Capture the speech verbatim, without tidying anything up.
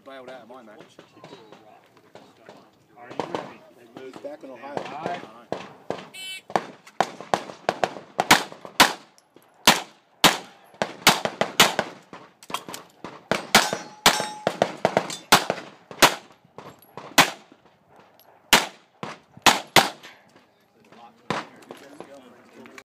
bailed out of my match. Are you ready? He moves back in Ohio.